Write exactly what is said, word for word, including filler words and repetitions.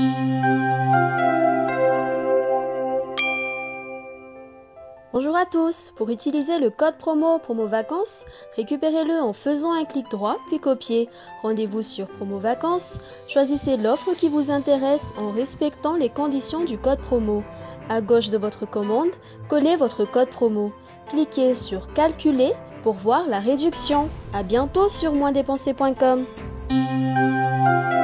Bonjour à tous, pour utiliser le code promo PROMOVACANCES, récupérez-le en faisant un clic droit puis copier. Rendez-vous sur PROMOVACANCES, choisissez l'offre qui vous intéresse en respectant les conditions du code promo. À gauche de votre commande, collez votre code promo. Cliquez sur Calculer pour voir la réduction. À bientôt sur moins dépensé point com.